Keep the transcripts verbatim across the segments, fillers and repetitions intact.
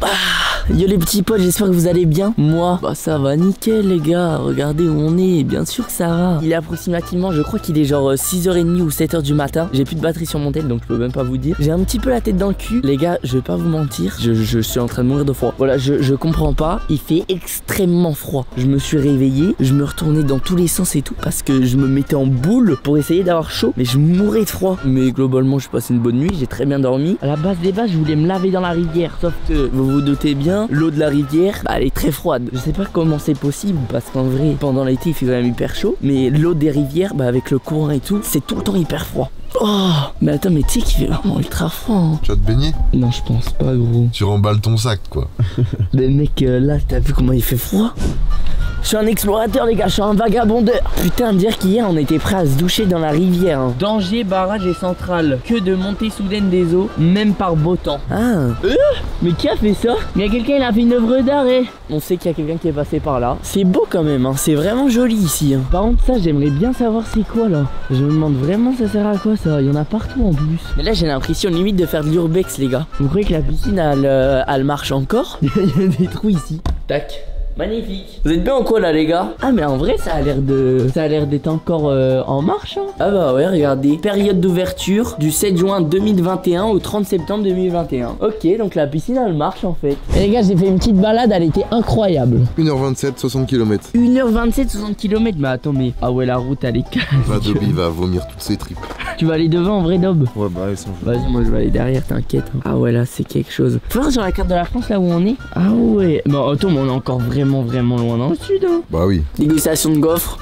Ah, yo les petits potes, j'espère que vous allez bien. Moi, bah ça va nickel les gars. Regardez où on est, bien sûr que ça va. Il est approximativement, je crois qu'il est genre six heures trente ou sept heures du matin. J'ai plus de batterie sur mon tel, donc je peux même pas vous dire. J'ai un petit peu la tête dans le cul. Les gars, je vais pas vous mentir, je, je suis en train de mourir de froid. Voilà, je, je comprends pas. Il fait extrêmement froid. Je me suis réveillé, je me retournais dans tous les sens et tout parce que je me mettais en boule pour essayer d'avoir chaud. Mais je mourais de froid. Mais globalement, j'ai passé une bonne nuit, j'ai très bien dormi. À la base des bases, je voulais me laver dans la rivière. Sauf que vous vous doutez bien, l'eau de la rivière, bah, elle est très froide. Je sais pas comment c'est possible parce qu'en vrai, pendant l'été, il fait quand même hyper chaud. Mais l'eau des rivières, bah, avec le courant et tout, c'est tout le temps hyper froid. Oh, mais attends, mais tu sais qu'il fait vraiment ultra froid. Hein. Tu vas te baigner? Non, je pense pas, gros. Tu remballes ton sac, quoi. Mais mec, euh, là, t'as vu comment il fait froid? Je suis un explorateur les gars, je suis un vagabondeur. Putain, dire qu'hier on était prêt à se doucher dans la rivière. Hein. Danger, barrage et centrale. Que de montée soudaine des eaux, même par beau temps. Ah euh Mais qui a fait ça? Il y a quelqu'un, il a fait une œuvre d'art et... On sait qu'il y a quelqu'un qui est passé par là. C'est beau quand même, hein. C'est vraiment joli ici. Hein. Par contre ça, j'aimerais bien savoir c'est quoi là. Je me demande vraiment ça sert à quoi ça. Il y en a partout en plus. Mais là j'ai l'impression limite de faire de l'urbex les gars. Vous croyez que la piscine elle, euh, elle marche encore? Il y a des trous ici. Tac. Magnifique. Vous êtes bien en quoi là les gars? Ah mais en vrai ça a l'air de... Ça a l'air d'être encore euh, en marche hein. Ah bah ouais regardez. Période d'ouverture du sept juin deux mille vingt et un au trente septembre deux mille vingt et un. Ok donc la piscine elle marche en fait. Et les gars j'ai fait une petite balade, elle était incroyable. une heure vingt-sept, soixante kilomètres. une heure vingt-sept, soixante kilomètres. Mais attends mais... Ah ouais la route elle est casse. Bah Dobby va vomir toutes ses tripes. Tu vas aller devant en vrai Dob? Ouais bah ils sont... Vas-y moi je vais aller derrière t'inquiète. Hein. Ah ouais là c'est quelque chose. Faut voir sur la carte de la France là où on est. Ah ouais. Bon attends mais on est encore vraiment vraiment loin dans le sud hein. Bah oui. Dégustation de gaufres.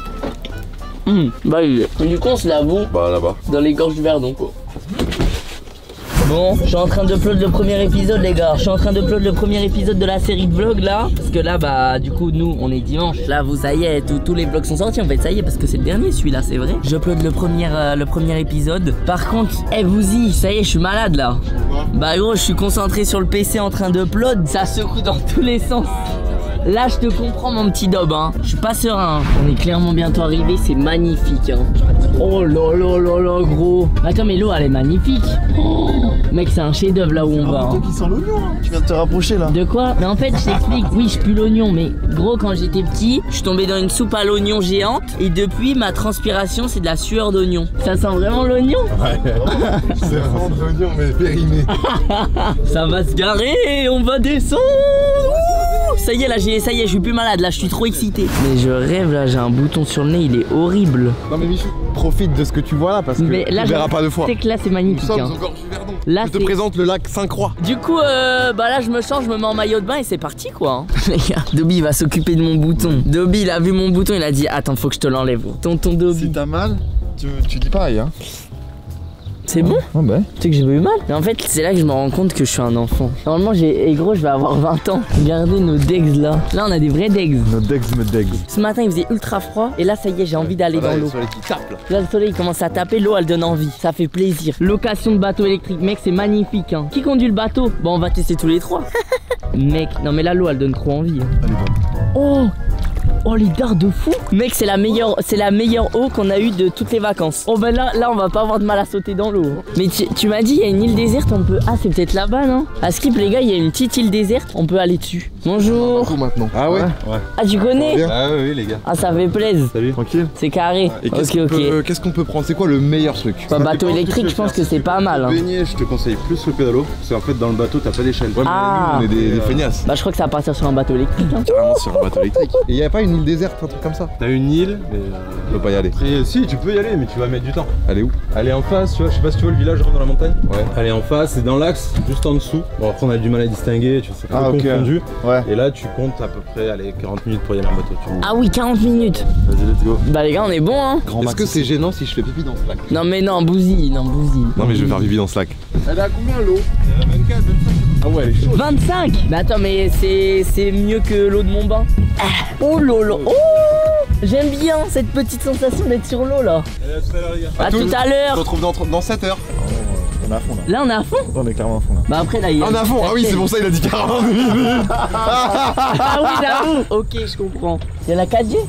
Mmh, bah oui. Et du coup on se l'avoue. Bah là-bas. Dans les gorges du Verdon quoi. Bon, je suis en train d'upload le premier épisode les gars. Je suis en train d'upload le premier épisode de la série de vlogs là. Parce que là bah du coup nous on est dimanche. Là vous ça y est, tout, tous les vlogs sont sortis en fait. Ça y est parce que c'est le dernier celui-là c'est vrai. J'upload le premier euh, le premier épisode. Par contre, eh vous y, ça y est je suis malade là. Bah gros je suis concentré sur le P C en train d'upload. Ça secoue dans tous les sens. Là je te comprends mon petit Dob hein. Je suis pas serein. On est clairement bientôt arrivé, c'est magnifique hein. Oh là là là là gros. Attends mais l'eau elle est magnifique. Oh, mec c'est un chef d'œuvre là où on va. Toi qui sent l'oignon hein. Tu viens de te rapprocher là. De quoi? Mais en fait je t'explique. Oui je pue l'oignon mais gros quand j'étais petit je suis tombé dans une soupe à l'oignon géante. Et depuis ma transpiration c'est de la sueur d'oignon. Ça sent vraiment l'oignon? Ouais. C'est vraiment de l'oignon mais périmé. Ça va se garer, on va descendre. Ça y est là j'ai ça y est je suis plus malade là je suis trop excité. Mais je rêve là j'ai un bouton sur le nez il est horrible. Non mais Michou profite de ce que tu vois là parce que mais là, tu verras pas deux fois. C'est que là c'est magnifique. Nous hein. sommes au gorge du Verdon. Là, je te présente le lac Sainte-Croix. Du coup euh, bah là je me change, je me mets en maillot de bain et c'est parti quoi. Les gars, Dobby il va s'occuper de mon bouton. Dobby il a vu mon bouton, il a dit attends faut que je te l'enlève. Tonton Dobby. Si t'as mal, tu, tu dis pareil hein. C'est bon? Ah bah. Tu sais que j'ai eu mal. Mais en fait c'est là que je me rends compte que je suis un enfant. Normalement j'ai. Et gros je vais avoir vingt ans. Regardez nos degs là. Là on a des vrais degs. Nos degs me degs. Ce matin il faisait ultra froid. Et là ça y est j'ai envie d'aller dans l'eau. Là le soleil commence à taper, l'eau elle donne envie. Ça fait plaisir. Location de bateau électrique, mec c'est magnifique hein. Qui conduit le bateau? Bon on va tester tous les trois. Mec, non mais là l'eau elle donne trop envie hein. Allez bon. Oh! Oh les dards de fou. Mec c'est la meilleure c'est la meilleure eau qu'on a eue de toutes les vacances. Oh bah là là on va pas avoir de mal à sauter dans l'eau. Mais tu, tu m'as dit il y a une île déserte on peut. Ah c'est peut-être là-bas non? À Skip les gars il y a une petite île déserte, on peut aller dessus. Bonjour. Maintenant. Ah ouais, ouais. Ah tu connais? Ah oui, oui les gars. Ah ça fait plaisir. Salut. Tranquille. C'est carré. Et qu'est-ce ok qu'on ok. peut, qu'est-ce qu'on peut prendre? C'est quoi le meilleur truc? Bah, bateau électrique je pense que c'est pas mal hein. Baigner, je te conseille plus le pédalo, parce qu'en fait dans le bateau t'as pas d'échelle. Ouais, mais Ah. nous, on est des, des feignasses. Bah je crois que ça va partir sur un bateau électrique hein. Carrément sur un bateau électrique. Et y a pas une île déserte, un truc comme ça? T'as une île, mais euh, Je peux pas y aller. après, si tu peux y aller, mais tu vas mettre du temps. Elle est où? Elle est en face, tu vois, je sais pas si tu vois le village dans la montagne. Ouais. Elle est en face, c'est dans l'axe, juste en dessous. Bon après on a du mal à distinguer, tu vois, c'est Ah, un peu ok. confondu. Ouais. Et là tu comptes à peu près, allez, quarante minutes pour y aller en bateau. Tu vois. Ah oui quarante minutes. Vas-y, let's go. Bah les gars on est bon hein. Est-ce que c'est gênant si je fais pipi dans ce lac? Non mais non bousille, non bousille. Non mais je vais faire pipi dans ce lac. Elle est à combien l'eau? vingt-quatre, vingt-cinq. Ah ouais, elle est chaude. vingt-cinq. Mais attends mais c'est c'est mieux que l'eau de mon bain. Ah. Oh lolo. Oh. J'aime bien cette petite sensation d'être sur l'eau là. Allez, à tout à l'heure les gars. À tout à On se l'heure. retrouve dans, dans sept heures. On est à fond là. Là on est à fond. On est clairement à fond là. Bah après là il y a... Ah, on est à fond. Ah oui c'est pour ça il a dit quarante minutes. Ah oui j'avoue. Ok je comprends. Il y a la quatre G?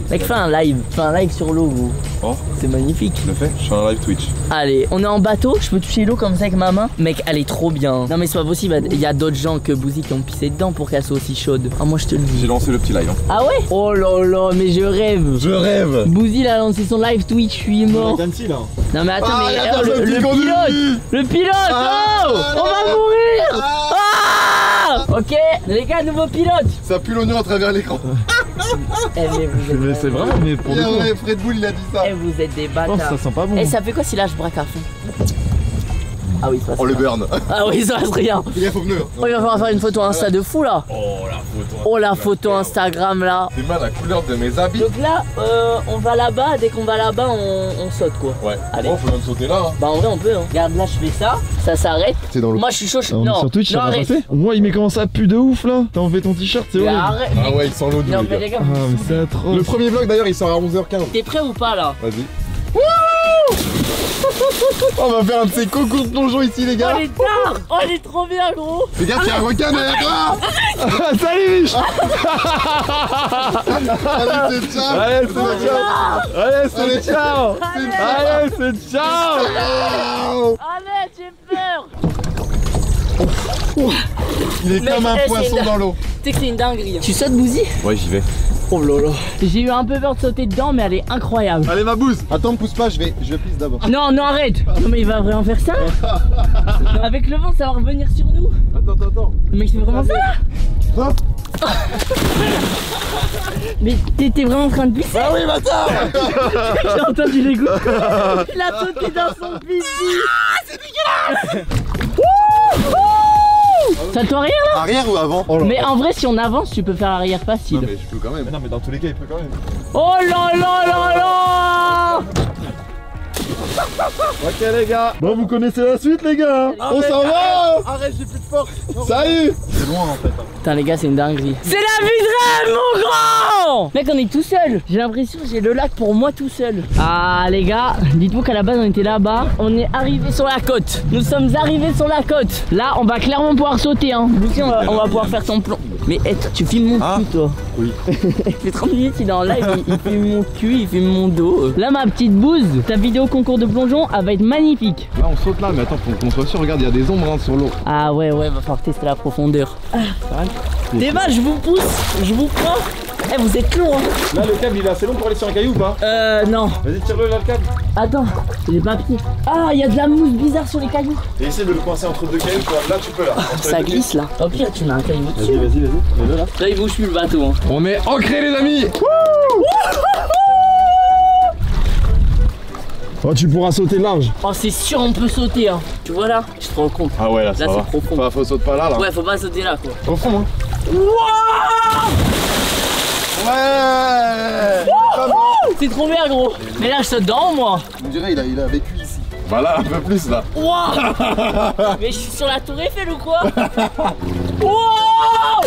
Mec, fais un live, fais un live sur l'eau, gros. Oh. C'est magnifique. Je le fais, je fais un live Twitch. Allez, on est en bateau, je peux toucher l'eau comme ça avec ma main. Mec, elle est trop bien. Non mais c'est pas possible, il y a d'autres gens que Bouzy qui ont pissé dedans pour qu'elle soit aussi chaude. Ah moi je te le dis. J'ai lancé le petit live. Hein. Ah ouais? Oh là là, mais je rêve. Je rêve. Bouzy il a lancé son live Twitch, je suis mort. Là. Non mais attends, Ah, mais attends, oh, le, le le petit pilote Le pilote Ah, oh ah, on va mourir ah Ok, les gars, nouveau pilote. Ça pue l'oignon à travers l'écran. Eh mais vous êtes Mais c'est vrai, mais pour Il le y a coup. vrai, Fred Bull il a dit ça. Eh vous êtes des Oh, bâtards. ça sent pas bon. Eh ça fait quoi si là je braque à fond? Ah oui, ça Oh le burn. Ah oui, ça reste rien. Fais gaffe au pneu. Oh, il va falloir faire une photo Insta de fou là. Oh la photo. Oh la photo Instagram là. C'est mal la couleur de mes habits. Donc là, euh, on va là-bas, dès qu'on va là-bas, on, on saute quoi. Ouais. Allez. Bon, faut même sauter là. Hein. Bah en vrai on peut hein. Regarde là je fais ça, ça s'arrête. C'est dans l'eau. Moi je suis chaud, je... On est non, sur Twitch, non ça va arrête. passer. Moi, il met comment ça pue de ouf là. T'as enlevé ton t-shirt, c'est Mais horrible. arrête. Ah ouais, il sent l'eau Non les mais gars. les gars, Ah, mais c'est Le atroce. premier vlog d'ailleurs il sort à onze heures quinze. t'es prêt ou pas là? Vas-y. On va faire un de ces concours de plongeon ici les Oh gars. il est tard. Oh il est trop bien gros. Fais gaffe, il y a un requin derrière toi. Ah, salut Mich. Allez, c'est ciao. Allez, c'est Oh, ciao. Allez, c'est Allez. ciao. Allez. Allez, c'est ciao. Allez, j'ai peur. Il est Mec, comme un eh, c'est poisson une- dans l'eau. Tu sais que c'est une dinguerie. Tu sautes Bouzy? Ouais, j'y vais. Oh là là. J'ai eu un peu peur de sauter dedans mais elle est incroyable. Allez ma bouse. Attends, me pousse pas, je vais, je pisse d'abord. Non, non, arrête. Non mais il va vraiment faire ça? Avec le vent ça va revenir sur nous. Attends, attends, attends. Le mec c'est vraiment ça là? Hein? Mais t'étais vraiment en train de pisser? Ah oui, bâtard. J'ai entendu les gouttes. Il a sauté dans son pipi. Ah, c'est dégueulasse. Ça te arrière là? Arrière ou avant? Oh Mais en vrai si on avance tu peux faire arrière facile. Non mais je peux quand même. Non, mais dans tous les cas, il peut quand même. Oh là là là là. Ok les gars. Bon, vous connaissez la suite les gars. On s'en va. Arrête, j'ai plus de force. Salut. C'est loin en fait. Hein. Putain les gars c'est une dinguerie. C'est la vie de rêve mon grand. Mec on est tout seul. J'ai l'impression que j'ai le lac pour moi tout seul. Ah les gars, dites-vous qu'à la base on était là-bas. On est arrivé sur la côte. Nous sommes arrivés sur la côte. Là on va clairement pouvoir sauter hein. Lucie on va, on va pouvoir faire ton plomb. Mais hey, tu filmes mon Ah. cul toi. Oui. Il fait trente minutes il est en live, il, il filme mon cul, il filme mon dos. Là ma petite bouse, ta vidéo concours de plongeon elle va être magnifique. Là, on saute là, mais attends, faut qu'on soit sûr. Regarde, il y a des ombres hein, sur l'eau. Ah ouais ouais va falloir tester la profondeur. Ah. Débat je vous pousse, je vous prends. Eh vous êtes lourd hein. Là, le câble il est assez long pour aller sur un caillou ou pas? Euh non. Vas-y, tire-le là le câble. Attends, j'ai les papiers. Ah, il y a de la mousse bizarre sur les cailloux. Et essaie de le coincer entre deux cailloux. Là, tu peux là. Ça glisse là. Au pire, tu mets un caillou Vas-y, dessus. vas-y, vas-y. Mets-le là. Là, il bouge plus le bateau. Hein. On est ancrés, les amis. Oh, tu pourras sauter large. Oh, c'est sûr, on peut sauter. Hein. Tu vois là? Je te rends compte. Ah ouais, là, ça Là, va. c'est profond. Bah, faut sauter pas là, là. Ouais, faut pas sauter là quoi. Au fond, hein. Wouah Ouais. C'est trop bien, gros. Mais là, je saute dedans, moi. On dirait il a, il a vécu ici. Bah là, un peu plus, là. Wouah Mais je suis sur la tour Eiffel ou quoi? Wouah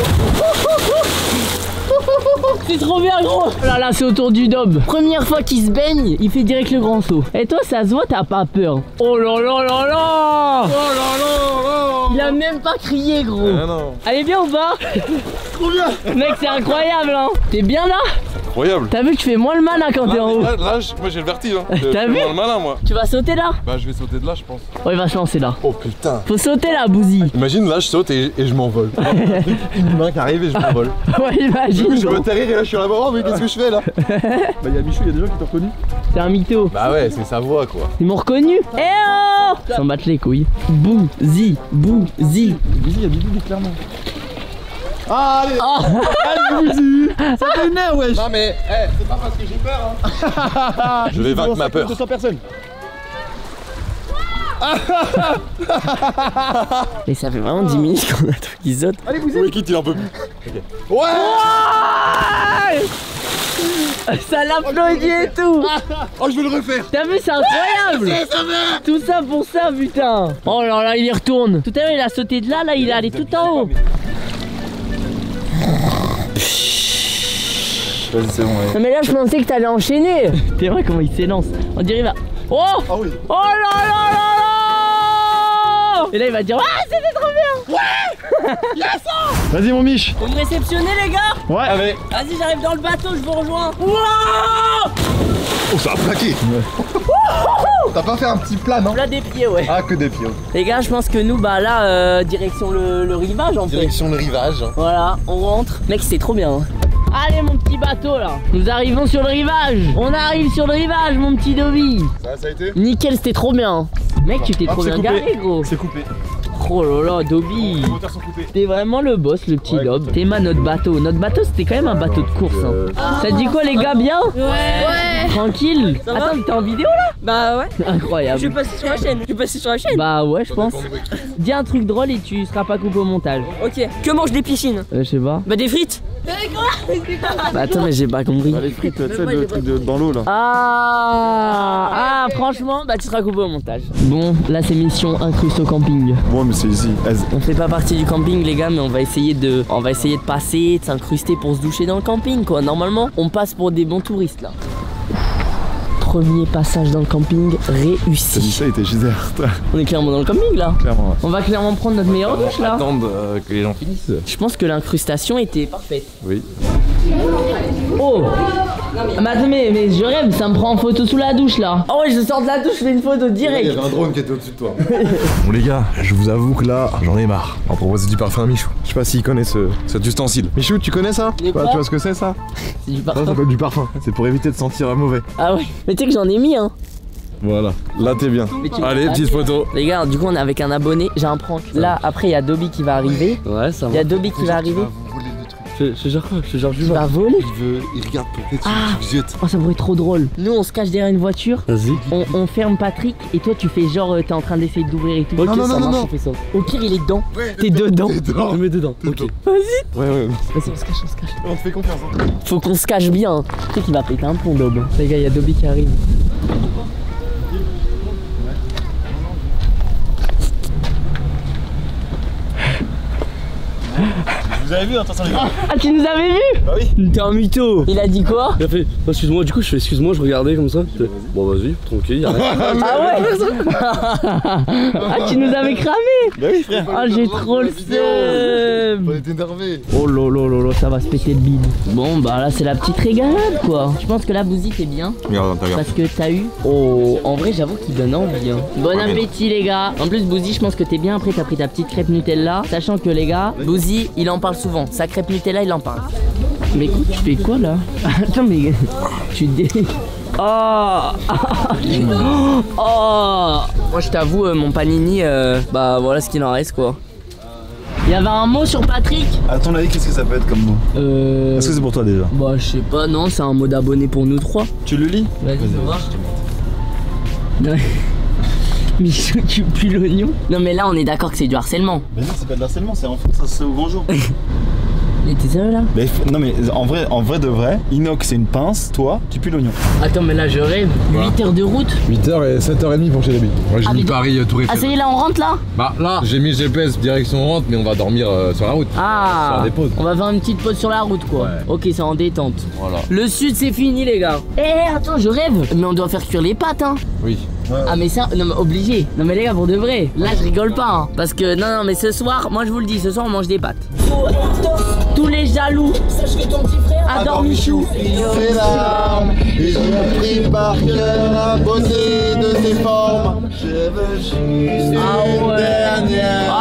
C'est trop bien gros. Là là c'est autour du Dob. Première fois qu'il se baigne, il fait direct le grand saut. Et toi ça se voit t'as pas peur. Oh là là là là. Oh là là là. Il a même pas crié gros. Ah non. Allez bien ou pas? Trop bien. Mec c'est incroyable hein. T'es bien là? Incroyable. T'as vu que tu fais moins le malin quand t'es en haut. Là, là, je- moi j'ai le vertige. Hein. Je T'as fais vu moins le malin, moi. Tu vas sauter là? Bah, je vais sauter de là, je pense. Oh il va se lancer là. Oh putain. Faut sauter là Bouzy. Imagine, là, je saute et, et je m'envole. Une main qui arrive et je m'envole. Ouais imagine Je gros. veux atterrir et là, je suis là-bas. Oh, mais qu'est-ce que je fais là? Bah, il y a Michou, il y a des gens qui t'ont reconnu. C'est un mytho. Bah ouais, c'est sa voix, quoi. Ils m'ont reconnu. Eh oh s'en battent les couilles. Bouzy, Bouzy. Vas-y, il y a Bibi, clairement. Ah, allez. Oh Ça t'énerve, wesh. Non mais, eh, c'est pas parce que j'ai peur hein. Je vais vaincre ma peur. deux cents personnes. Mais ça fait vraiment dix minutes qu'on a tout qui saute. Allez, vous Oui, quitte, il en peut plus. Ouais. Ça l'applaudit et tout. Oh, je vais le refaire. T'as vu, c'est incroyable. Tout ça pour ça, putain. Oh là là, il y retourne. Tout à l'heure, il a sauté de là, là, il est allé tout en haut. Vas-y, c'est bon, ouais. Non mais là, je pensais que t'allais enchaîner. C'est vrai comment il s'élance. On dirait il va... Oh. Ah oui. Oh là là là là. Et là, il va dire, ah, c'était trop bien. Ouais. Yes. Vas-y mon Mich. Faut me réceptionner les gars. Ouais. Allez. Vas-y, j'arrive dans le bateau, je vous rejoins. Wouah. Oh, ça a plaqué. T'as pas fait un petit plat, non? Là des pieds, ouais. Ah, que des pieds. Les gars, je pense que nous, bah là, euh, direction le, le rivage en fait. Direction le rivage. Voilà, on rentre. Mec, c'est trop bien. Hein. Allez mon petit bateau là. Nous arrivons sur le rivage. On arrive sur le rivage, mon petit Dobby. Ça, ça a été? Nickel, c'était trop bien. Mec, tu t'es Ah, trop bien coupé. garé, gros. C'est coupé. Oh là là, Dobby. Les moteurs sont coupés. T'es vraiment le boss, le petit Ouais, Dob. écoute. T'es ma notre bateau. Notre bateau, c'était quand même un bateau de course. Euh... Hein. Ça te dit quoi, les gars, bien? Ouais. Ouais. Tranquille. Ça va? Attends, t'es en vidéo là? Bah ouais. Incroyable. Je vais passer sur la chaîne. Je vais passer sur la chaîne. Bah ouais, je pense. Dis un truc drôle et tu seras pas coupé au montage. Ok. Que mangent les piscines? Euh, je sais pas. Bah des frites. Bah attends, mais j'ai pas compris. Les frites, tu sais, le truc de, dans l'eau là. Ah, ah, franchement, bah tu seras coupé au montage. Bon, là c'est mission incruste au camping. Bon, mais c'est easy. On fait pas partie du camping les gars, mais on va essayer de, on va essayer de passer, de s'incruster pour se doucher dans le camping quoi. Normalement, on passe pour des bons touristes là. Premier passage dans le camping réussi. Ça, il était gisère. On est clairement dans le camping là. Clairement, ouais. On va clairement prendre notre meilleure douche là. Attendre euh, que les gens finissent. Je pense que l'incrustation était parfaite. Oui. Oh! Mais attends, mais, mais je rêve, ça me prend en photo sous la douche là. Oh ouais, je sors de la douche, je fais une photo Il y direct. avait un drone qui était au-dessus de toi. Bon les gars, je vous avoue que là, j'en ai marre. On va proposer du parfum à Michou. Je sais pas s'il connaît ce, cet ustensile. Michou, tu connais ça? Les Bah, quoi? tu vois ce que c'est ça? C'est du Ça parfum. s'appelle du parfum. C'est pour éviter de sentir mauvais. Ah ouais, mais tu sais que j'en ai mis hein. Voilà, là t'es bien. Mais tu- Allez, petite photo. Les gars, du coup on est avec un abonné, j'ai un prank. Là, après il y a Dobby qui va arriver. Ouais, ça Il y a Dobby qui va arriver. C'est genre quoi? C'est genre Il va voler. Il veut, il regarde peut-être Ah. tu ziotes. Oh ça pourrait être trop drôle. Nous on se cache derrière une voiture. Vas-y. On, on ferme Patrick et toi tu fais genre euh, t'es en train d'essayer d'ouvrir et tout. Non, non, ça non, marche, non. on fait ça. Au pire il est dedans. T'es dedans. T'es dedans. Je mets dedans. Ok. Vas-y. Ouais, ouais. Vas-y on se cache, on se cache. On te fait confiance. Hein. Faut qu'on se cache bien. Tu sais qu'il va péter un plomb Dob. Les gars, il y a Dobby qui arrive. Vous avez vu, attention les gars. Ah tu nous avais vu? Bah oui. T'es un mytho. Il a dit quoi? Il a fait, oh, excuse-moi, du coup je fais excuse-moi, je regardais comme ça. Je fais, bon vas-y, tranquille, y'a rien. Ah ouais. Ah tu nous avais cramé. Bah oui frère. Ah j'ai trop le seum. On est énervé. Oh là là là là, ça va se péter le bide. Bon bah là c'est la petite régalade quoi. Je pense que la Bouzy t'es bien. Regarde, regarde. Parce que t'as eu. Oh en vrai j'avoue qu'il donne envie hein. Bon appétit les gars. En plus Bouzy je pense que t'es bien. Après t'as pris ta petite crêpe Nutella. Sachant que les gars, Bouzy il en parle souvent. Sa crêpe Nutella il en parle. Mais écoute tu fais quoi là? Attends mais tu dé... Oh. Oh. Moi je t'avoue euh, mon panini euh, bah voilà ce qu'il en reste quoi. Il y avait un mot sur Patrick. À ton avis, qu'est-ce que ça peut être comme mot? Euh... Est-ce que c'est pour toi déjà? Bah je sais pas, non c'est un mot d'abonné pour nous trois. Tu le lis? Vas-y fais voir. Ouais. Michou tu pues l'oignon. Non mais là on est d'accord que c'est du harcèlement. Mais non, c'est pas de l'harcèlement, c'est en France, ça se fait au grand jour. Mais t'es sérieux là? Mais f- non, mais en vrai, en vrai de vrai, Inox c'est une pince, toi, tu pues l'oignon. Attends mais là je rêve. huit heures de route. huit heures et sept heures trente pour chez Dobby. Moi j'ai Ah, mis mais- Paris euh, Tour Eiffel. Ah ça y est là on rentre là? Bah là, j'ai mis G P S direction rentre, mais on va dormir euh, sur la route. Ah Faire des pauses. on va faire une petite pause sur la route quoi. Ouais. Ok c'est en détente. Voilà. Le sud c'est fini les gars. Eh attends je rêve. Mais on doit faire cuire les pâtes hein. Oui. Ah mais ça, non mais obligé. Non mais les gars pour de vrai. Là je rigole pas hein. Parce que non non mais ce soir, moi je vous le dis, ce soir on mange des pâtes. Tous les jaloux, sache que ton petit frère adore Michou. Ses larmes, et j'ai pris par cœur la beauté de ses formes. Je veux juste Ah une ouais. dernière.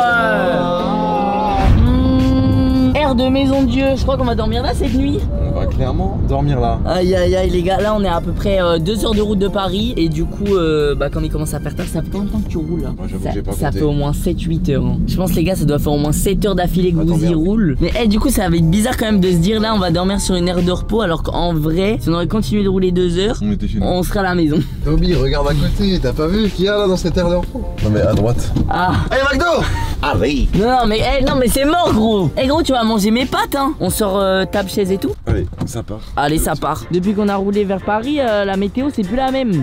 Ah ouais. Mmh, air de maison de Dieu. Je crois qu'on va dormir là cette nuit. On va clairement dormir là. Aïe aïe aïe les gars, là on est à peu près euh, deux heures de route de Paris. Et du coup, euh, bah quand il commence à faire tard, ça fait combien de temps que tu roules là? Moi, j'avoue Ça, que j'ai pas ça compté. fait au moins sept huit heures hein. Je pense les gars ça doit faire au moins sept heures d'affilée que Attends, vous y merde. roule. Mais hey, du coup ça va être bizarre quand même de se dire là on va dormir sur une aire de repos. Alors qu'en vrai, si on aurait continué de rouler deux heures, On était chez nous. on serait à la maison. Dobby, regarde à côté, t'as pas vu ce qu'il y a là dans cette aire de repos? Non mais à droite. Ah Allez McDo. Ah oui. non non mais hey, non mais c'est mort gros. Eh gros tu vas manger mes pâtes hein. On sort euh, table, chaise et tout. Allez, ça part. Allez ça part. Depuis qu'on a roulé vers Paris, euh, la météo c'est plus la même.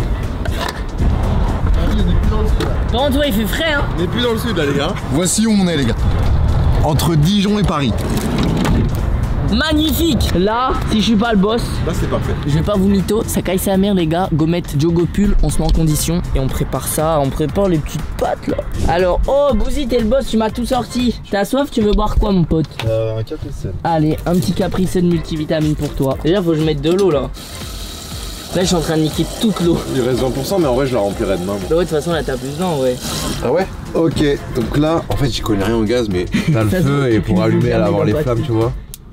Par contre ouais il fait frais hein. On n'est plus dans le sud là les gars. Voici où on est les gars. Entre Dijon et Paris. Magnifique. Là, si je suis pas le boss, Là, c'est parfait. je vais pas vous mytho, ça caille sa mère les gars. Gommette, Jogo pull, on se met en condition et on prépare ça, on prépare les petites pâtes là. Alors, oh Bouzy, t'es le boss, tu m'as tout sorti. T'as soif, tu veux boire quoi mon pote? Euh, un Capri-Sun. Allez, un petit Capri-Sun multivitamine pour toi. Déjà, faut que je mette de l'eau là. Là, je suis en train de niquer toute l'eau. Il reste vingt pour cent, mais en vrai, je la remplirai demain. Bah ouais, de toute façon, là, t'as plus dedans, ouais. Ah ouais? Ok, donc là, en fait, j'y connais rien au gaz, mais t'as le Ça se feu voit et que pour tu allumer, nous elle avoir fermes les les flammes, tu vois.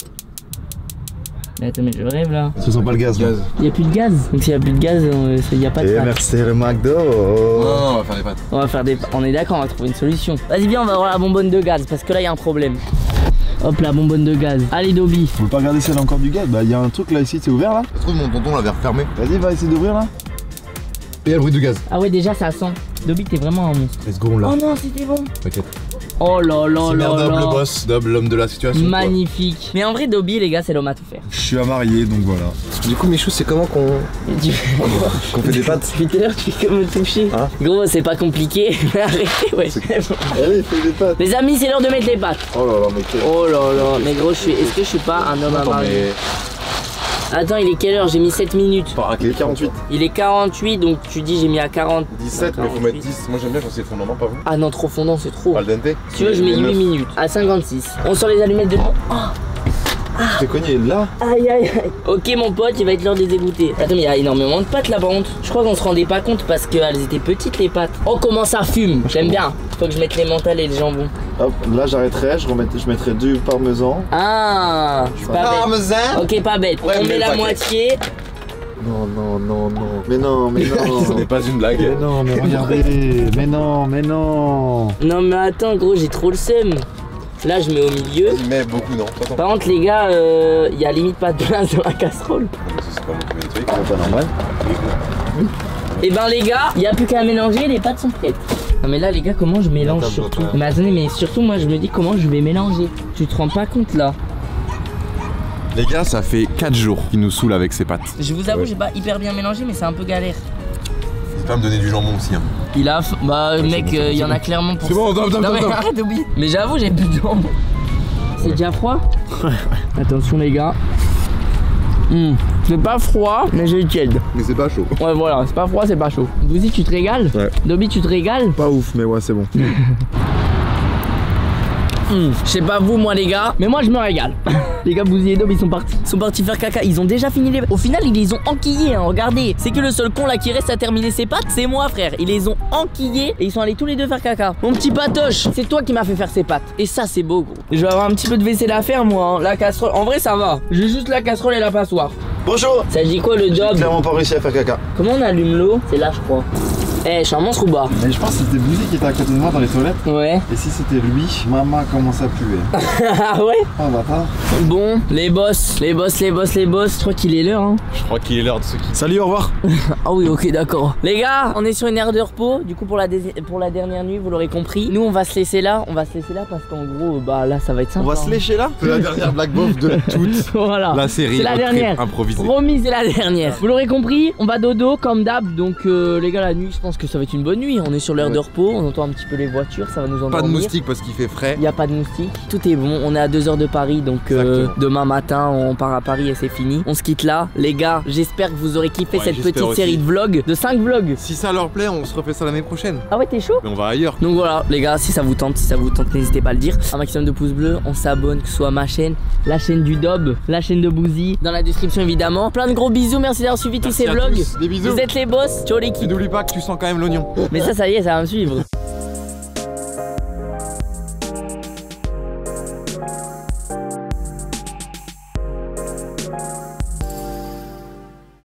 Mais attends, mais je rêve là. Ça sent pas le gaz. Gaz. Il y a plus de gaz. Donc, s'il y a plus de gaz, il y a pas de Et pâtes. merci le McDo. Non, on va faire les pâtes. On va faire des. On est d'accord, on va trouver une solution. Vas-y, viens, on va voir la bonbonne de gaz parce que là, il y a un problème. Hop, la bonbonne de gaz. Allez, Dobby. Vous pouvez pas regarder si elle a encore du gaz? Bah, il y a un truc là ici, c'est ouvert là? Ça se trouve, mon tonton l'avait refermé. Vas-y, va essayer d'ouvrir là. Et il y a le bruit du gaz. Ah ouais, déjà, ça sent. Dobby, t'es vraiment un monstre. Let's go, on l'a. Oh non, c'était bon. T'inquiète. Oh là là C'est là merde, Dob, là. le boss, Dob, l'homme de la situation. Magnifique. Mais en vrai, Dobby, les gars, c'est l'homme à tout faire. Je suis à marier donc voilà. Quoi. Du coup, Michou, c'est comment qu'on Tu- qu'on fait des pâtes? Depuis tout à l'heure, tu fais comme me toucher. Hein Gros, c'est pas compliqué. Arrêtez, ouais. Allez, fais des pâtes. Les amis, c'est l'heure de mettre les pâtes. Oh là là, mais quel. Oh là là. Mais gros, je suis. Est-ce que je suis pas un homme à Attends, marier? mais. Attends, il est quelle heure? J'ai mis sept minutes. Par Il est quarante-huit. Il est quarante-huit, donc tu dis j'ai mis à quarante. dix-sept, mais faut mettre dix. Moi, j'aime bien quand c'est fondament, pas vous? Ah non, trop fondant, c'est trop. Al dente. Si tu veux, je mets huit minutes. À cinquante-six. On sort les allumettes dedans. Je t'ai cogné là. Aïe aïe aïe. Ok mon pote, il va être l'heure de les égoutter. Attends, mais il y a énormément de pâtes là par contre. Je crois qu'on se rendait pas compte parce qu'elles étaient petites les pâtes. Oh comment ça fume. J'aime bien. Faut que je mette les mentales et les jambons. Hop, là j'arrêterai, je, remettrai- je mettrai du parmesan. Ah, c'est pas bête. Parmesan. Ok, pas bête. Ouais, On mais met le la paquet. moitié. Non, non, non, non. Mais non, mais Ce non. n'est pas une blague. Mais non, mais regardez. Mais non, mais non. Non mais attends gros, j'ai trop le seum. Là je mets au milieu. Vas-y, mets beaucoup, non? Attends. Par contre les gars, il euh, y a limite pas de place dans la casserole. Non, mais ça, c'est pas moi qui mets les trucs. C'est pas normal. Et ben les gars, il y a plus qu'à mélanger, les pâtes sont prêtes. Non mais là les gars, comment je mélange Attends, surtout? attends. Mais attendez, mais surtout moi je me dis comment je vais mélanger. Tu te rends pas compte là? Les gars, ça fait quatre jours qu'il nous saoule avec ses pâtes. Je vous avoue, Ouais. j'ai pas hyper bien mélangé, mais c'est un peu galère. N'hésite pas à me donner du jambon aussi. Hein. Il a, f- bah mec, bon, il c'est y en bon. a clairement pour. C'est bon, top, top, Non top, mais top. arrête d'oublier. Mais j'avoue, j'ai plus de jambes. C'est déjà froid? Attention les gars. Hmm, c'est pas froid, mais j'ai tiède. Mais c'est pas chaud. Ouais voilà, c'est pas froid, c'est pas chaud. Bouzy, tu te régales? Ouais. Dobby, tu te régales? Pas ouf, mais ouais, c'est bon. Hmm, je sais pas vous, moi les gars, mais moi je me régale. Les gars, Bouzy et Dob, ils sont partis. Ils sont partis faire caca. Ils ont déjà fini les. Au final, ils les ont enquillés, hein. Regardez. C'est que le seul con là qui reste à terminer ses pâtes, c'est moi, frère. Ils les ont enquillés et ils sont allés tous les deux faire caca. Mon petit patoche, c'est toi qui m'as fait faire ces pâtes. Et ça, c'est beau, gros. Je vais avoir un petit peu de vaisselle à faire, moi. Hein. La casserole. En vrai, ça va. J'ai juste la casserole et la passoire. Bonjour. Ça dit quoi le J'ai job? clairement pas réussi à faire caca. Comment on allume l'eau? C'est là, je crois. Eh, je suis un monstre ou pas? Mais je pense que c'était Bouzy qui était à côté de moi dans les toilettes. Ouais. Et si c'était lui, maman commence à puer. Ah ouais? Oh bâtard. Bon, les boss, les boss, les boss, les boss. Je crois qu'il est l'heure, hein. Je crois qu'il est l'heure de ce qui. Salut, au revoir. Ah oui, ok, d'accord. Les gars, on est sur une aire de repos. Du coup, pour la, dé- pour la dernière nuit, vous l'aurez compris. Nous, on va se laisser là. On va se laisser là parce qu'en gros, bah là, ça va être sympa. On va se hein. lécher là. C'est la dernière black bof de toute Voilà. la série. C'est la road trip dernière. improvisée. Promis, c'est la dernière. Vous l'aurez compris, on va dodo comme d'hab. Donc, euh, les gars, la nuit, je pense que ça va être une bonne nuit. On est sur l'heure Ouais. de repos. On entend un petit peu les voitures. Ça va nous endormir. Pas de moustiques parce qu'il fait frais. Il n'y a pas de moustiques. Tout est bon. On est à deux heures de Paris. Donc euh, Exactement. demain matin, on part à Paris et c'est fini. On se quitte là. Les gars, j'espère que vous aurez kiffé Ouais, cette j'espère petite aussi. série de vlogs. De cinq vlogs. Si ça leur plaît, on se refait ça l'année prochaine. Ah ouais, t'es chaud? Mais on va ailleurs. Donc voilà, les gars, si ça vous tente, si ça vous tente, n'hésitez pas à le dire. Un maximum de pouces bleus, on s'abonne, que ce soit ma chaîne, la chaîne du Dob, la chaîne de Bouzy, dans la description évidemment. Plein de gros bisous, merci d'avoir suivi tous Merci ces à vlogs. tous. Des bisous. Vous êtes les boss, ciao Et l'équipe. n'oublie pas que tu sens quand même l'oignon. Mais ça, ça y est, ça va me suivre.